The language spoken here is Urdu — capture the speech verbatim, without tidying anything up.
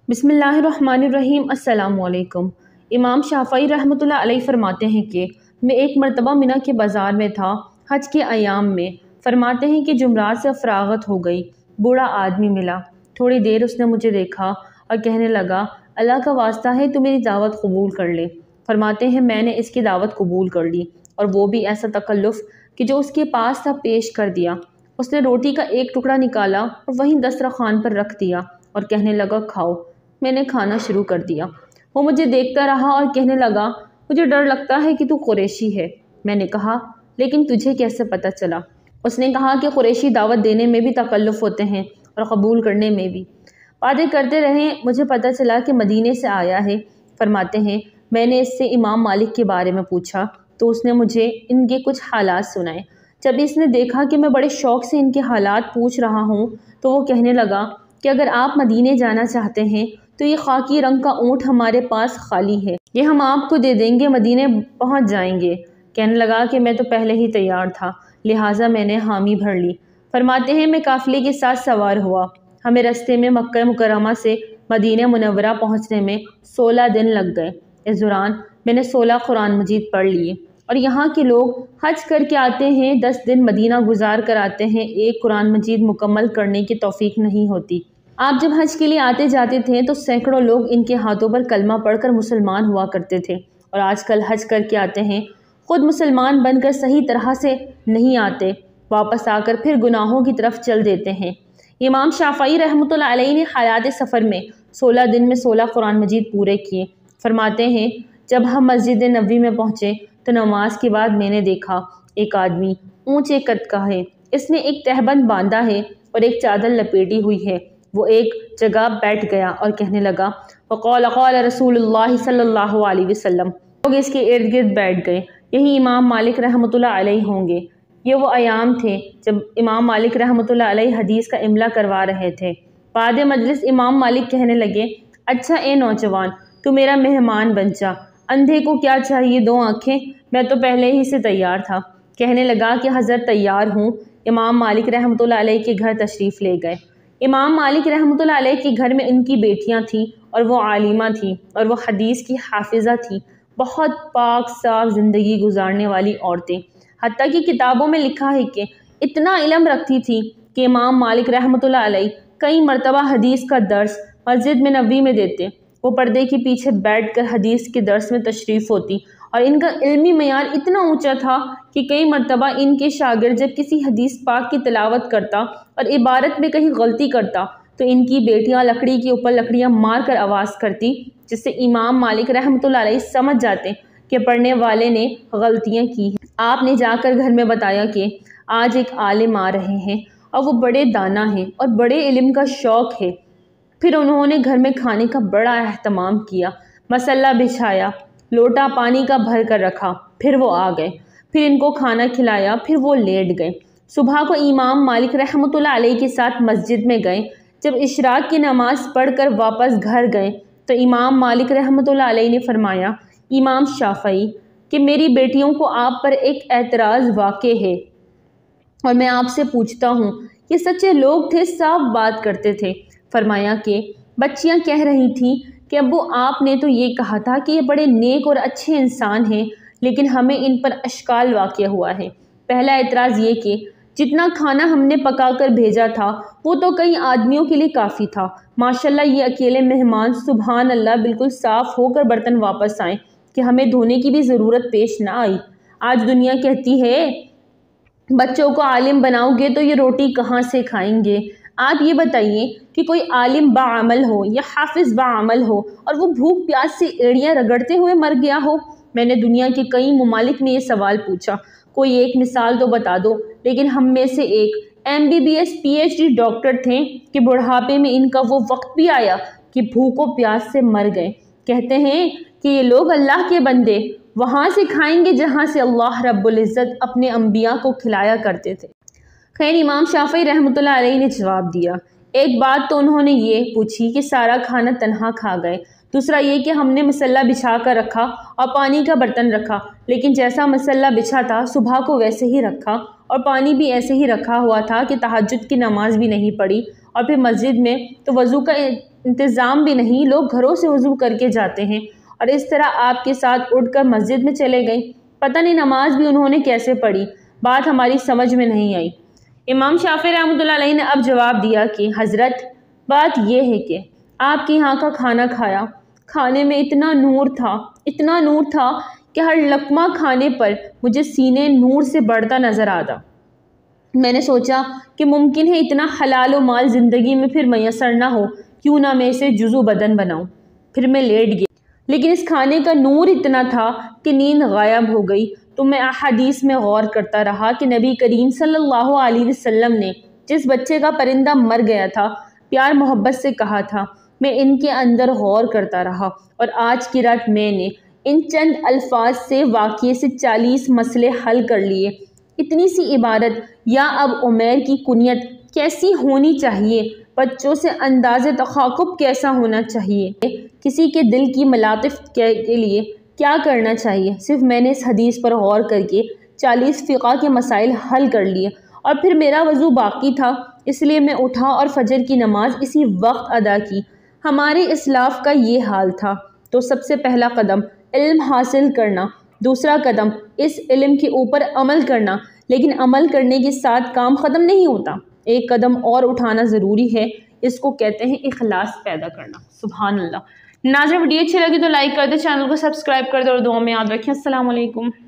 بسم اللہ الرحمن الرحیم۔ السلام علیکم۔ امام شافعی رحمۃ اللہ علیہ فرماتے ہیں کہ میں ایک مرتبہ منی کے بازار میں تھا حج کے ایام میں۔ فرماتے ہیں کہ جمعرات سے فراغت ہو گئی، بوڑھا آدمی ملا، تھوڑی دیر اس نے مجھے دیکھا اور کہنے لگا اللہ کا واسطہ ہے تو میری دعوت قبول کر لے۔ فرماتے ہیں میں نے اس کی دعوت قبول کر لی اور وہ بھی ایسا تکلف کہ جو اس کے پاس تھا پیش کر دیا۔ اس نے روٹی کا ایک ٹکڑا نکالا اور وہیں دسترخوان پر رکھ دیا اور کہنے لگا کھاؤ۔ میں نے کھانا شروع کر دیا۔ وہ مجھے دیکھتا رہا اور کہنے لگا مجھے ڈر لگتا ہے کہ تو قریشی ہے۔ میں نے کہا لیکن تجھے کیسے پتہ چلا؟ اس نے کہا کہ قریشی دعوت دینے میں بھی تکلف ہوتے ہیں اور قبول کرنے میں بھی۔ باتیں کرتے رہے، مجھے پتہ چلا کہ مدینے سے آیا ہے۔ فرماتے ہیں میں نے اس سے امام مالک کے بارے میں پوچھا تو اس نے مجھے ان کے کچھ حالات سنائے۔ جب اس نے دیکھا کہ میں بڑے شوق سے ان کے حالات پوچھ رہا ہوں تو وہ کہنے لگا کہ اگر آپ مدینے جانا چاہتے ہیں تو یہ خاکی رنگ کا اونٹ ہمارے پاس خالی ہے، یہ ہم آپ کو دے دیں گے، مدینے پہنچ جائیں گے۔ کہنے لگا کہ میں تو پہلے ہی تیار تھا، لہٰذا میں نے حامی بھر لی۔ فرماتے ہیں میں قافلے کے ساتھ سوار ہوا، ہمیں رستے میں مکہ مکرمہ سے مدینہ منورہ پہنچنے میں سولہ دن لگ گئے۔ اس دوران میں نے سولہ قرآن مجید پڑھ لیے، اور یہاں کے لوگ حج کر کے آتے ہیں، دس دن مدینہ گزار کر آتے ہیں، ایک قرآن مجید مکمل کرنے کی توفیق نہیں ہوتی۔ آپ جب حج کے لیے آتے جاتے تھے تو سینکڑوں لوگ ان کے ہاتھوں پر کلمہ پڑھ کر مسلمان ہوا کرتے تھے، اور آج کل حج کر کے آتے ہیں، خود مسلمان بن کر صحیح طرح سے نہیں آتے، واپس آ کر پھر گناہوں کی طرف چل دیتے ہیں۔ امام شافعی رحمۃ اللہ علیہ نے حیات سفر میں سولہ دن میں سولہ قرآن مجید پورے کیے۔ فرماتے ہیں جب ہم مسجد نبوی میں پہنچے تو نماز کے بعد میں نے دیکھا ایک آدمی اونچے قد کا ہے، اس نے ایک تہبند باندھا ہے اور ایک چادر لپیٹی ہوئی ہے۔ وہ ایک جگہ بیٹھ گیا اور کہنے لگا وقال قال رسول اللہ صلی اللہ علیہ وسلم۔ لوگ اس کے ارد گرد بیٹھ گئے، یہی امام مالک رحمۃ اللہ علیہ ہوں گے۔ یہ وہ ایام تھے جب امام مالک رحمۃ اللہ علیہ حدیث کا املا کروا رہے تھے۔ بعد مجلس امام مالک کہنے لگے اچھا اے نوجوان، تو میرا مہمان بن جا، اندھے کو کیا چاہیے دو آنکھیں، میں تو پہلے ہی سے تیار تھا۔ کہنے لگا کہ حضرت تیار ہوں۔ امام مالک رحمۃ اللہ علیہ کے گھر تشریف لے گئے۔ امام مالک رحمۃ اللہ علیہ کے گھر میں ان کی بیٹیاں تھیں اور وہ عالمہ تھیں اور وہ حدیث کی حافظہ تھیں، بہت پاک صاف زندگی گزارنے والی عورتیں، حتیٰ کہ کتابوں میں لکھا ہے کہ اتنا علم رکھتی تھی کہ امام مالک رحمۃ اللہ علیہ کئی مرتبہ حدیث کا درس مسجد میں نبوی میں دیتے۔ وہ پردے کے پیچھے بیٹھ کر حدیث کے درس میں تشریف ہوتی اور ان کا علمی معیار اتنا اونچا تھا کہ کئی مرتبہ ان کے شاگرد جب کسی حدیث پاک کی تلاوت کرتا اور عبارت میں کہیں غلطی کرتا تو ان کی بیٹیاں لکڑی کے اوپر لکڑیاں مار کر آواز کرتی، جس سے امام مالک رحمۃ اللہ علیہ سمجھ جاتے کہ پڑھنے والے نے غلطیاں کی ہیں۔ آپ نے جا کر گھر میں بتایا کہ آج ایک عالم آ رہے ہیں اور وہ بڑے دانا ہیں اور بڑے علم کا شوق ہے۔ پھر انہوں نے گھر میں کھانے کا بڑا اہتمام کیا، مصلی بچھایا، لوٹا پانی کا بھر کر رکھا، پھر وہ آ گئے، پھر ان کو کھانا کھلایا، پھر وہ لیٹ گئے۔ صبح کو امام مالک رحمۃ اللہ علیہ کے ساتھ مسجد میں گئے۔ جب اشراق کی نماز پڑھ کر واپس گھر گئے تو امام مالک رحمۃ اللہ علیہ نے فرمایا امام شافعی کہ میری بیٹیوں کو آپ پر ایک اعتراض واقع ہے اور میں آپ سے پوچھتا ہوں۔ یہ سچے لوگ تھے، صاف بات کرتے تھے۔ فرمایا کہ بچیاں کہہ رہی تھیں کہ ابو آپ نے تو یہ کہا تھا کہ یہ بڑے نیک اور اچھے انسان ہیں، لیکن ہمیں ان پر اشکال واقع ہوا ہے۔ پہلا اعتراض یہ کہ جتنا کھانا ہم نے پکا کر بھیجا تھا وہ تو کئی آدمیوں کے لیے کافی تھا، ماشاءاللہ یہ اکیلے مہمان سبحان اللہ بالکل صاف ہو کر برتن واپس آئیں کہ ہمیں دھونے کی بھی ضرورت پیش نہ آئی۔ آج دنیا کہتی ہے بچوں کو عالم بناؤ گے تو یہ روٹی کہاں سے کھائیں گے؟ آپ یہ بتائیے کہ کوئی عالم باعمل ہو یا حافظ باعمل ہو اور وہ بھوک پیاس سے ایڑیاں رگڑتے ہوئے مر گیا ہو؟ میں نے دنیا کے کئی ممالک میں یہ سوال پوچھا، کوئی ایک مثال تو بتا دو، لیکن ہم میں سے ایک M B B S P H D doctor تھے کہ بڑھاپے میں ان کا وہ وقت بھی آیا کہ بھوک و پیاس سے مر گئے۔ کہتے ہیں کہ یہ لوگ اللہ کے بندے وہاں سے کھائیں گے جہاں سے اللہ رب العزت اپنے انبیاء کو کھلایا کرتے تھے۔ خیر امام شافعی رحمۃ اللہ علیہ نے جواب دیا، ایک بات تو انہوں نے یہ پوچھی کہ سارا کھانا تنہا کھا گئے، دوسرا یہ کہ ہم نے مصلی بچھا کر رکھا اور پانی کا برتن رکھا، لیکن جیسا مصلی بچھا تھا صبح کو ویسے ہی رکھا اور پانی بھی ایسے ہی رکھا ہوا تھا کہ تہجد کی نماز بھی نہیں پڑھی اور پھر مسجد میں تو وضو کا انتظام بھی نہیں، لوگ گھروں سے وضو کر کے جاتے ہیں اور اس طرح آپ کے ساتھ اٹھ کر مسجد میں چلے گئے۔ پتہ نہیں نماز بھی انہوں نے کیسے پڑھی، بات ہماری سمجھ میں نہیں آئی۔ امام شافعی رحمۃ اللہ علیہ نے اب جواب دیا کہ حضرت بات یہ ہے کہ آپ کے یہاں کا کھانا کھایا، کھانے میں اتنا نور تھا اتنا نور تھا کہ ہر لقمہ کھانے پر مجھے سینے نور سے بڑھتا نظر آتا۔ میں نے سوچا کہ ممکن ہے اتنا حلال و مال زندگی میں پھر میسر نہ ہو، کیوں نہ میں اسے جزو بدن بناؤں۔ پھر میں لیٹ گیا، لیکن اس کھانے کا نور اتنا تھا کہ نیند غائب ہو گئی۔ تو میں احادیث میں غور کرتا رہا کہ نبی کریم صلی اللہ علیہ وسلم نے جس بچے کا پرندہ مر گیا تھا پیار محبت سے کہا تھا، میں ان کے اندر غور کرتا رہا اور آج کی رات میں نے ان چند الفاظ سے واقعے سے چالیس مسئلے حل کر لیے۔ اتنی سی عبارت یا اب عمیر کی کنیت کیسی ہونی چاہیے، بچوں سے انداز تخاطب کیسا ہونا چاہیے، کسی کے دل کی ملاطف کے لیے کیا کرنا چاہیے، صرف میں نے اس حدیث پر غور کر کے چالیس فقہ کے مسائل حل کر لیے اور پھر میرا وضو باقی تھا، اس لیے میں اٹھا اور فجر کی نماز اسی وقت ادا کی۔ ہمارے اسلاف کا یہ حال تھا۔ تو سب سے پہلا قدم علم حاصل کرنا، دوسرا قدم اس علم کے اوپر عمل کرنا، لیکن عمل کرنے کے ساتھ کام ختم نہیں ہوتا، ایک قدم اور اٹھانا ضروری ہے، اس کو کہتے ہیں اخلاص پیدا کرنا۔ سبحان اللہ۔ ناظرین ویڈیو اچھی لگی تو لائک کر دیں، چینل کو سبسکرائب کر دیں اور دعا میں یاد رکھیں۔ السلام علیکم۔